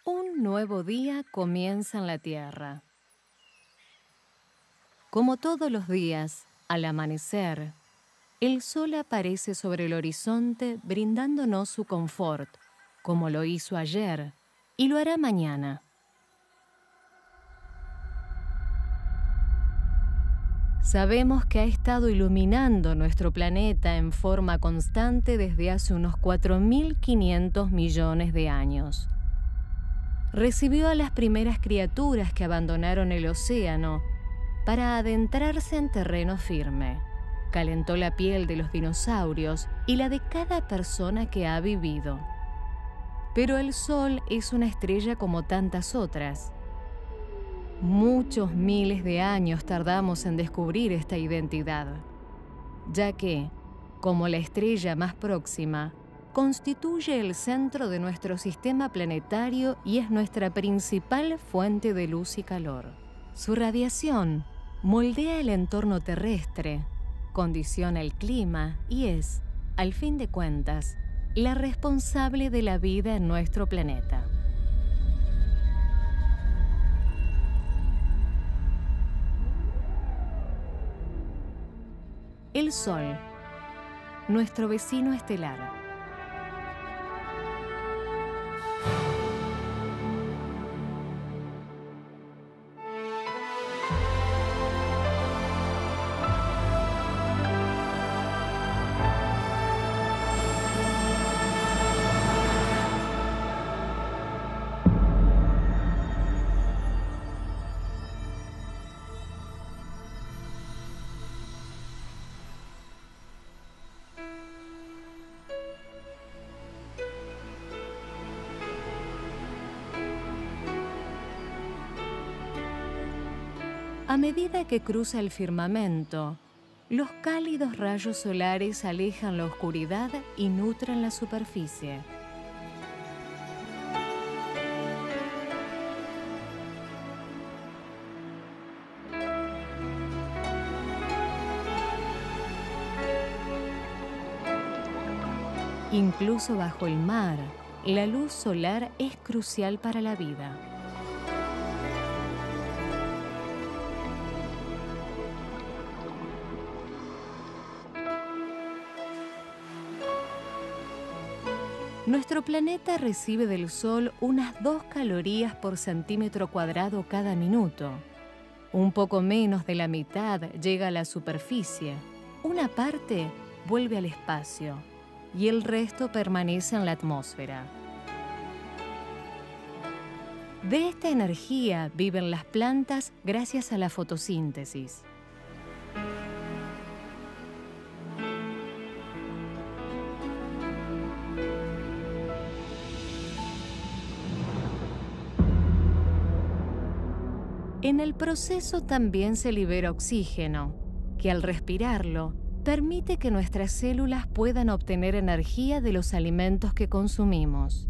Un nuevo día comienza en la Tierra. Como todos los días, al amanecer, el sol aparece sobre el horizonte brindándonos su confort, como lo hizo ayer y lo hará mañana. Sabemos que ha estado iluminando nuestro planeta en forma constante desde hace unos 4.500 millones de años. Recibió a las primeras criaturas que abandonaron el océano para adentrarse en terreno firme. Calentó la piel de los dinosaurios y la de cada persona que ha vivido. Pero el Sol es una estrella como tantas otras. Muchos miles de años tardamos en descubrir esta identidad, ya que, como la estrella más próxima, constituye el centro de nuestro sistema planetario y es nuestra principal fuente de luz y calor. Su radiación moldea el entorno terrestre, condiciona el clima y es, al fin de cuentas, la responsable de la vida en nuestro planeta. El Sol, nuestro vecino estelar. A medida que cruza el firmamento, los cálidos rayos solares alejan la oscuridad y nutren la superficie. Incluso bajo el mar, la luz solar es crucial para la vida. Nuestro planeta recibe del Sol unas 2 calorías por centímetro cuadrado cada minuto. Un poco menos de la mitad llega a la superficie, una parte vuelve al espacio y el resto permanece en la atmósfera. De esta energía viven las plantas gracias a la fotosíntesis. En el proceso también se libera oxígeno, que al respirarlo permite que nuestras células puedan obtener energía de los alimentos que consumimos.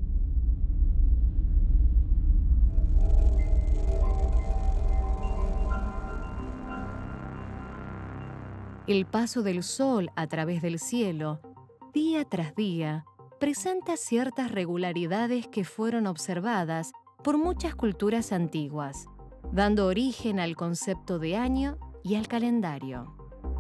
El paso del Sol a través del cielo, día tras día, presenta ciertas regularidades que fueron observadas por muchas culturas antiguas, dando origen al concepto de año y al calendario.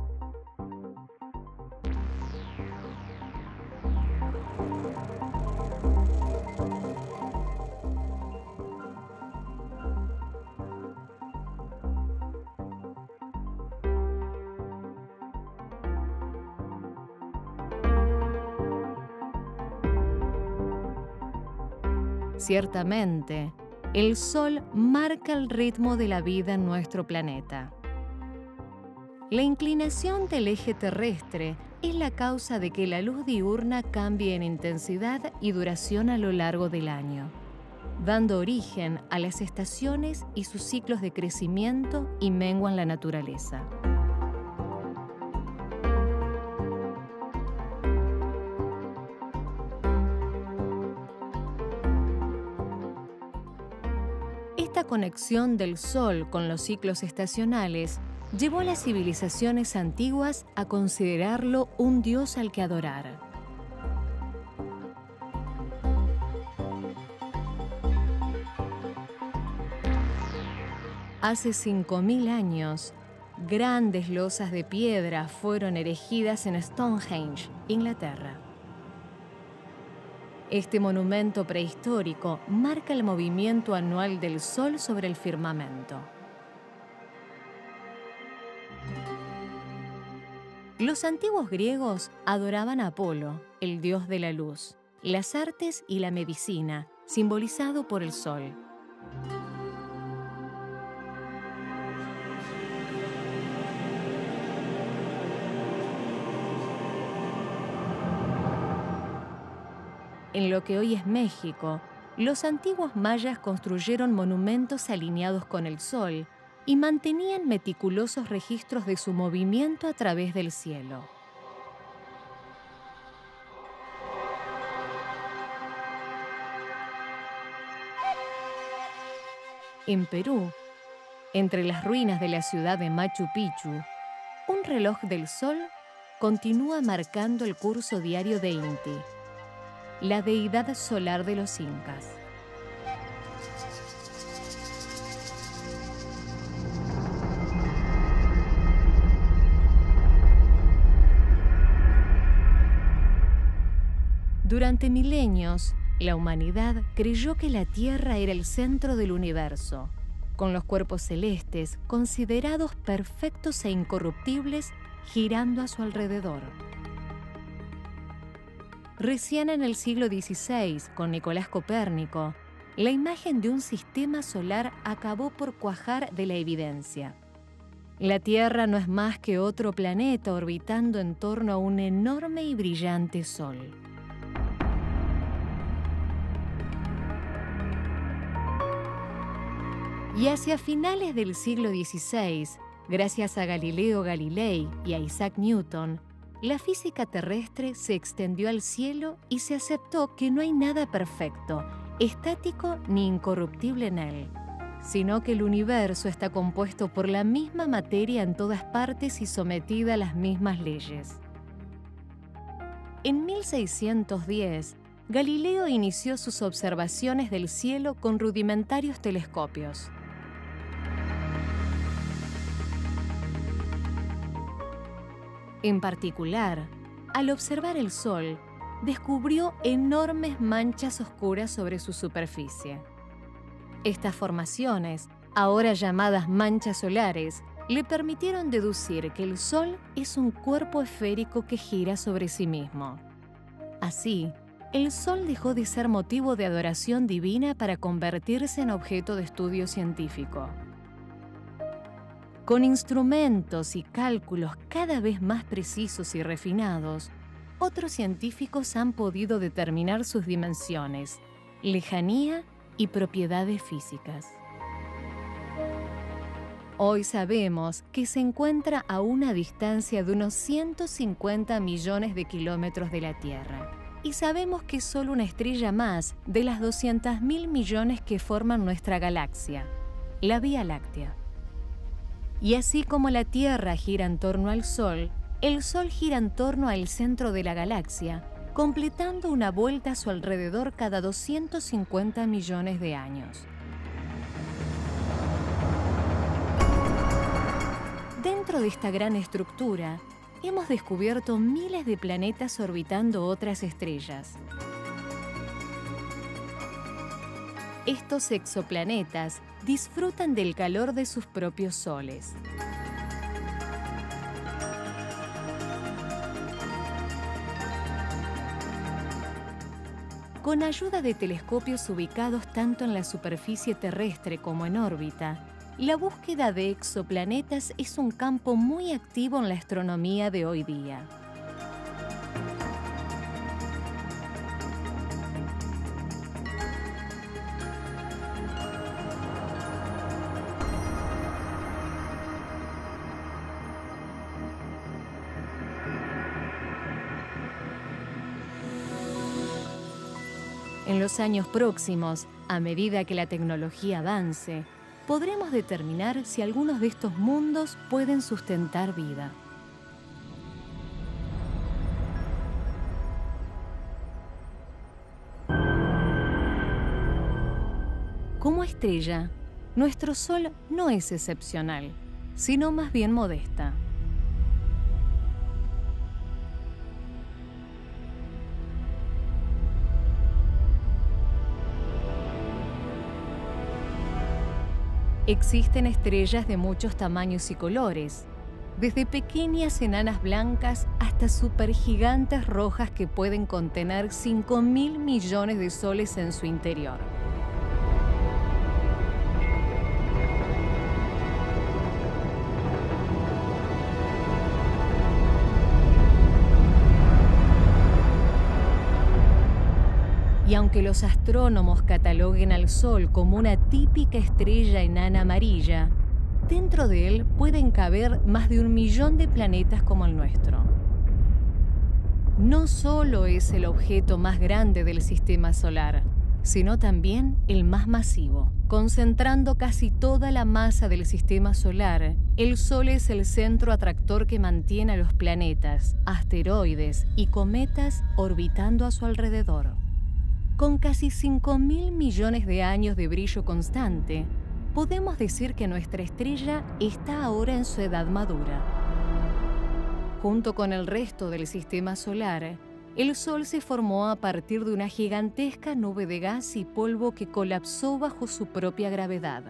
Ciertamente, el Sol marca el ritmo de la vida en nuestro planeta. La inclinación del eje terrestre es la causa de que la luz diurna cambie en intensidad y duración a lo largo del año, dando origen a las estaciones y sus ciclos de crecimiento y mengua en la naturaleza. Esta conexión del Sol con los ciclos estacionales llevó a las civilizaciones antiguas a considerarlo un dios al que adorar. Hace 5.000 años, grandes losas de piedra fueron erigidas en Stonehenge, Inglaterra. Este monumento prehistórico marca el movimiento anual del Sol sobre el firmamento. Los antiguos griegos adoraban a Apolo, el dios de la luz, las artes y la medicina, simbolizado por el sol. En lo que hoy es México, los antiguos mayas construyeron monumentos alineados con el sol y mantenían meticulosos registros de su movimiento a través del cielo. En Perú, entre las ruinas de la ciudad de Machu Picchu, un reloj del sol continúa marcando el curso diario de Inti, la deidad solar de los incas. Durante milenios, la humanidad creyó que la Tierra era el centro del universo, con los cuerpos celestes considerados perfectos e incorruptibles girando a su alrededor. Recién en el siglo XVI, con Nicolás Copérnico, la imagen de un sistema solar acabó por cuajar de la evidencia. La Tierra no es más que otro planeta orbitando en torno a un enorme y brillante Sol. Y hacia finales del siglo XVI, gracias a Galileo Galilei y a Isaac Newton, la física terrestre se extendió al cielo y se aceptó que no hay nada perfecto, estático ni incorruptible en él, sino que el universo está compuesto por la misma materia en todas partes y sometida a las mismas leyes. En 1610, Galileo inició sus observaciones del cielo con rudimentarios telescopios. En particular, al observar el Sol, descubrió enormes manchas oscuras sobre su superficie. Estas formaciones, ahora llamadas manchas solares, le permitieron deducir que el Sol es un cuerpo esférico que gira sobre sí mismo. Así, el Sol dejó de ser motivo de adoración divina para convertirse en objeto de estudio científico. Con instrumentos y cálculos cada vez más precisos y refinados, otros científicos han podido determinar sus dimensiones, lejanía y propiedades físicas. Hoy sabemos que se encuentra a una distancia de unos 150 millones de kilómetros de la Tierra. Y sabemos que es solo una estrella más de las 200.000 millones que forman nuestra galaxia, la Vía Láctea. Y así como la Tierra gira en torno al Sol, el Sol gira en torno al centro de la galaxia, completando una vuelta a su alrededor cada 250 millones de años. Dentro de esta gran estructura, hemos descubierto miles de planetas orbitando otras estrellas. Estos exoplanetas disfrutan del calor de sus propios soles. Con ayuda de telescopios ubicados tanto en la superficie terrestre como en órbita, la búsqueda de exoplanetas es un campo muy activo en la astronomía de hoy día. En los años próximos, a medida que la tecnología avance, podremos determinar si algunos de estos mundos pueden sustentar vida. Como estrella, nuestro Sol no es excepcional, sino más bien modesta. Existen estrellas de muchos tamaños y colores, desde pequeñas enanas blancas hasta supergigantes rojas que pueden contener 5.000 millones de soles en su interior. Y aunque los astrónomos cataloguen al Sol como una típica estrella enana amarilla, dentro de él pueden caber más de 1 millón de planetas como el nuestro. No solo es el objeto más grande del sistema solar, sino también el más masivo. Concentrando casi toda la masa del sistema solar, el Sol es el centro atractor que mantiene a los planetas, asteroides y cometas orbitando a su alrededor. Con casi 5.000 millones de años de brillo constante, podemos decir que nuestra estrella está ahora en su edad madura. Junto con el resto del sistema solar, el Sol se formó a partir de una gigantesca nube de gas y polvo que colapsó bajo su propia gravedad.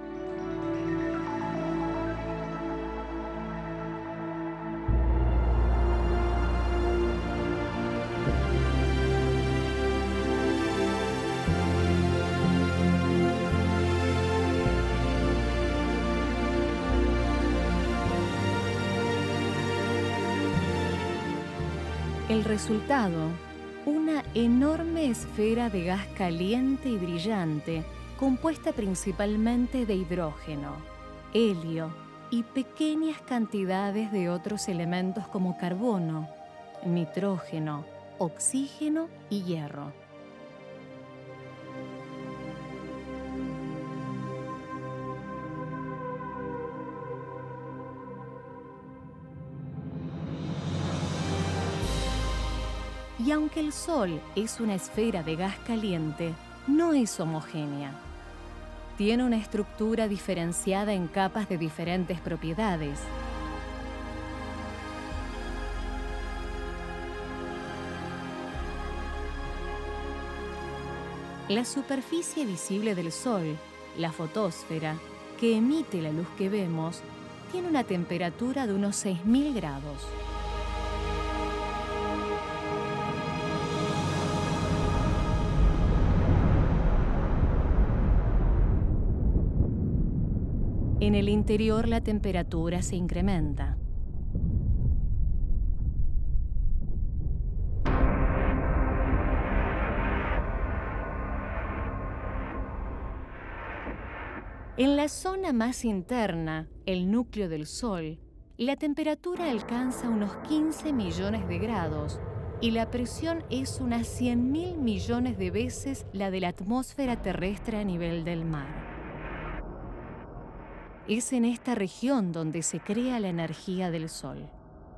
El resultado, una enorme esfera de gas caliente y brillante, compuesta principalmente de hidrógeno, helio y pequeñas cantidades de otros elementos como carbono, nitrógeno, oxígeno y hierro. Y aunque el Sol es una esfera de gas caliente, no es homogénea. Tiene una estructura diferenciada en capas de diferentes propiedades. La superficie visible del Sol, la fotosfera, que emite la luz que vemos, tiene una temperatura de unos 6.000 grados. En el interior la temperatura se incrementa. En la zona más interna, el núcleo del Sol, la temperatura alcanza unos 15 millones de grados y la presión es unas 100.000 millones de veces la de la atmósfera terrestre a nivel del mar. Es en esta región donde se crea la energía del Sol.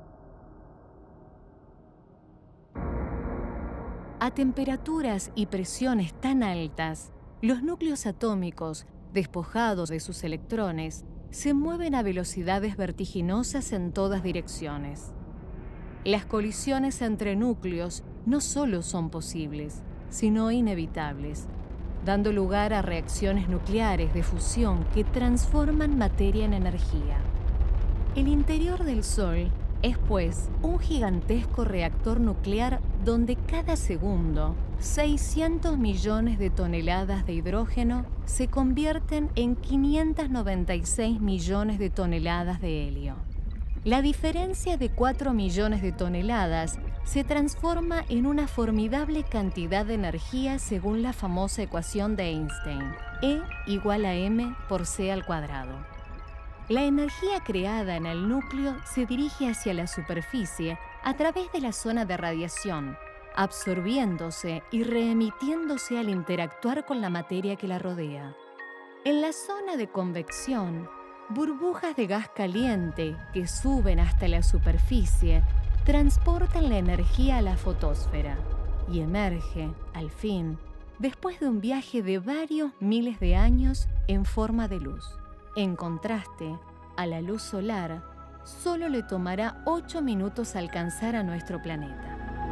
A temperaturas y presiones tan altas, los núcleos atómicos, despojados de sus electrones, se mueven a velocidades vertiginosas en todas direcciones. Las colisiones entre núcleos no solo son posibles, sino inevitables, dando lugar a reacciones nucleares de fusión que transforman materia en energía. El interior del Sol es, pues, un gigantesco reactor nuclear donde cada segundo 600 millones de toneladas de hidrógeno se convierten en 596 millones de toneladas de helio. La diferencia de 4 millones de toneladas se transforma en una formidable cantidad de energía según la famosa ecuación de Einstein, E igual a m por c al cuadrado. La energía creada en el núcleo se dirige hacia la superficie a través de la zona de radiación, absorbiéndose y reemitiéndose al interactuar con la materia que la rodea. En la zona de convección, burbujas de gas caliente que suben hasta la superficie transportan la energía a la fotosfera y emerge, al fin, después de un viaje de varios miles de años en forma de luz. En contraste, a la luz solar solo le tomará 8 minutos alcanzar a nuestro planeta.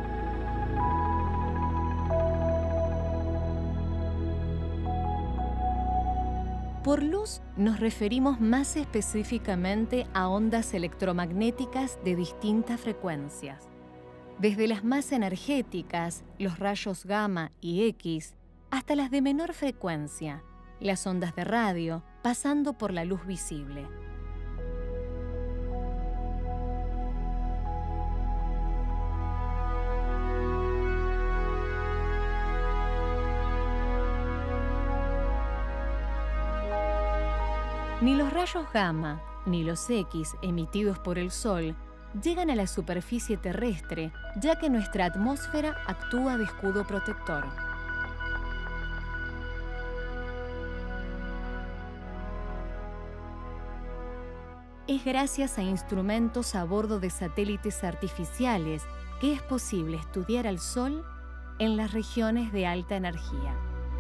Por luz nos referimos más específicamente a ondas electromagnéticas de distintas frecuencias, desde las más energéticas, los rayos gamma y X, hasta las de menor frecuencia, las ondas de radio, pasando por la luz visible. Ni los rayos gamma ni los X emitidos por el Sol llegan a la superficie terrestre, ya que nuestra atmósfera actúa de escudo protector. Es gracias a instrumentos a bordo de satélites artificiales que es posible estudiar al Sol en las regiones de alta energía.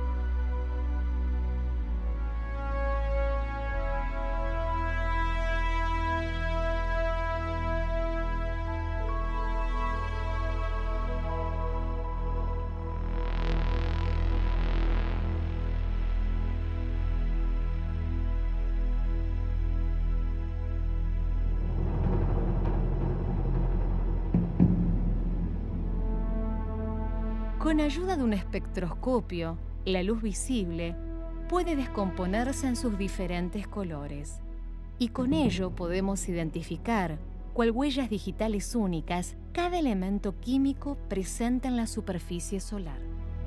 Con ayuda de un espectroscopio, la luz visible puede descomponerse en sus diferentes colores, y con ello podemos identificar, cual huellas digitales únicas, cada elemento químico presente en la superficie solar.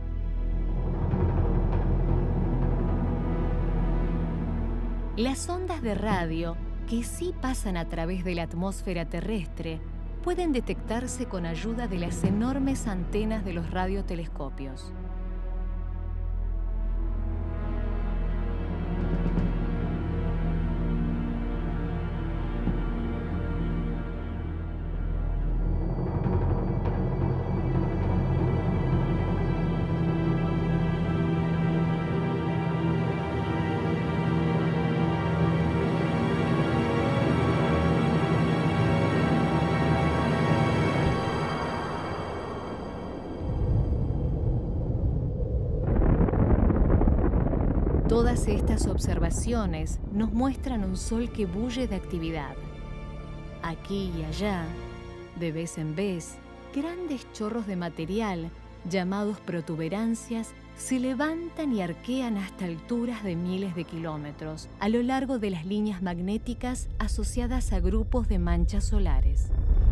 Las ondas de radio, que sí pasan a través de la atmósfera terrestre, pueden detectarse con ayuda de las enormes antenas de los radiotelescopios. Todas estas observaciones nos muestran un sol que bulle de actividad. Aquí y allá, de vez en vez, grandes chorros de material, llamados protuberancias, se levantan y arquean hasta alturas de miles de kilómetros a lo largo de las líneas magnéticas asociadas a grupos de manchas solares.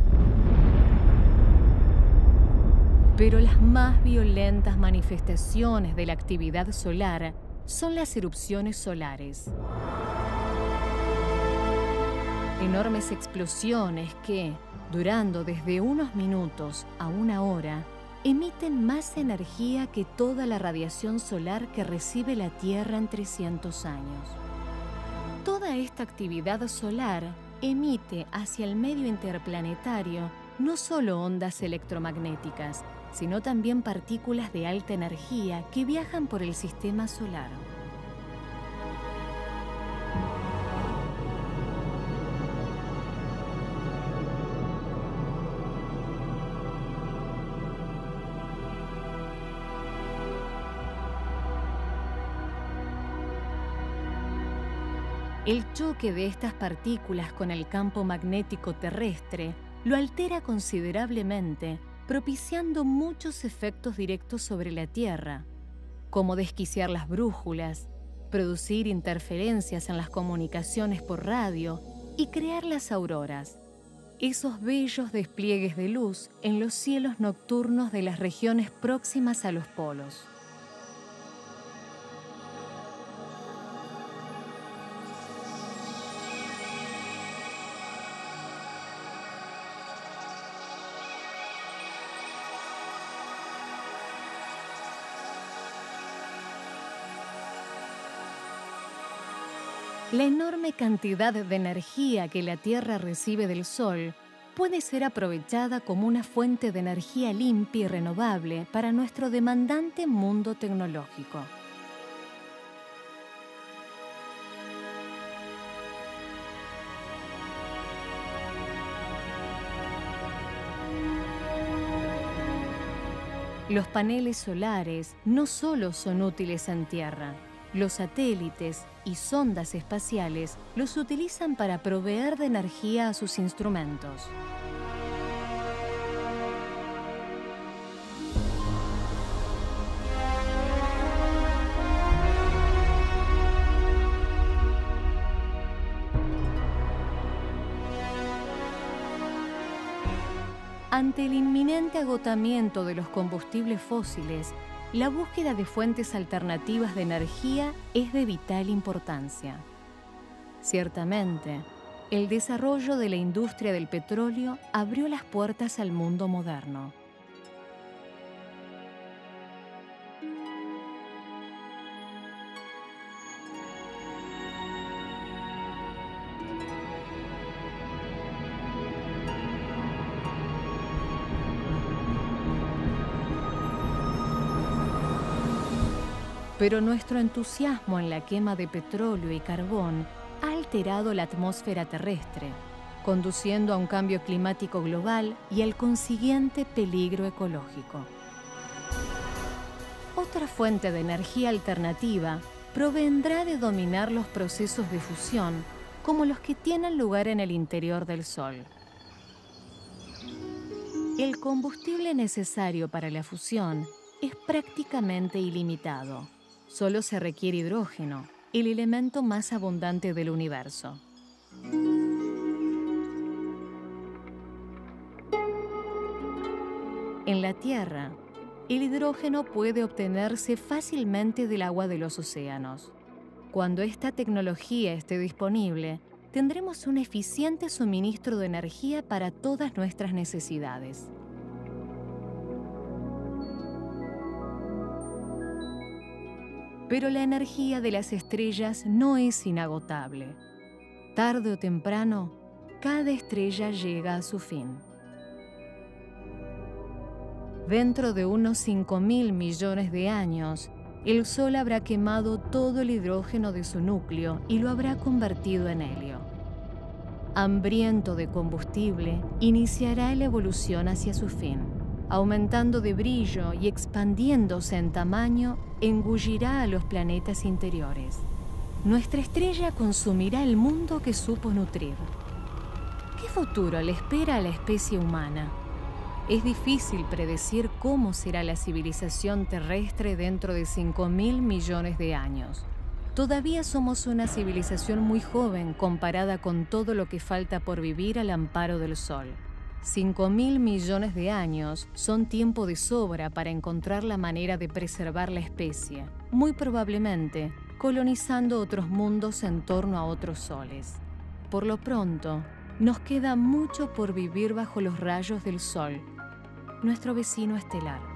Pero las más violentas manifestaciones de la actividad solar son las erupciones solares. Enormes explosiones que, durando desde unos minutos a una hora, emiten más energía que toda la radiación solar que recibe la Tierra en 300 años. Toda esta actividad solar emite hacia el medio interplanetario no solo ondas electromagnéticas, sino también partículas de alta energía que viajan por el sistema solar. El choque de estas partículas con el campo magnético terrestre lo altera considerablemente, propiciando muchos efectos directos sobre la Tierra, como desquiciar las brújulas, producir interferencias en las comunicaciones por radio y crear las auroras, esos bellos despliegues de luz en los cielos nocturnos de las regiones próximas a los polos. La enorme cantidad de energía que la Tierra recibe del Sol puede ser aprovechada como una fuente de energía limpia y renovable para nuestro demandante mundo tecnológico. Los paneles solares no solo son útiles en tierra. Los satélites y sondas espaciales los utilizan para proveer de energía a sus instrumentos. Ante el inminente agotamiento de los combustibles fósiles, la búsqueda de fuentes alternativas de energía es de vital importancia. Ciertamente, el desarrollo de la industria del petróleo abrió las puertas al mundo moderno. Pero nuestro entusiasmo en la quema de petróleo y carbón ha alterado la atmósfera terrestre, conduciendo a un cambio climático global y al consiguiente peligro ecológico. Otra fuente de energía alternativa provendrá de dominar los procesos de fusión, como los que tienen lugar en el interior del Sol. El combustible necesario para la fusión es prácticamente ilimitado. Solo se requiere hidrógeno, el elemento más abundante del universo. En la Tierra, el hidrógeno puede obtenerse fácilmente del agua de los océanos. Cuando esta tecnología esté disponible, tendremos un eficiente suministro de energía para todas nuestras necesidades. Pero la energía de las estrellas no es inagotable. Tarde o temprano, cada estrella llega a su fin. Dentro de unos 5.000 millones de años, el Sol habrá quemado todo el hidrógeno de su núcleo y lo habrá convertido en helio. Hambriento de combustible, iniciará la evolución hacia su fin. Aumentando de brillo y expandiéndose en tamaño, engullirá a los planetas interiores. Nuestra estrella consumirá el mundo que supo nutrir. ¿Qué futuro le espera a la especie humana? Es difícil predecir cómo será la civilización terrestre dentro de 5.000 millones de años. Todavía somos una civilización muy joven comparada con todo lo que falta por vivir al amparo del Sol. 5.000 millones de años son tiempo de sobra para encontrar la manera de preservar la especie, muy probablemente colonizando otros mundos en torno a otros soles. Por lo pronto, nos queda mucho por vivir bajo los rayos del Sol, nuestro vecino estelar.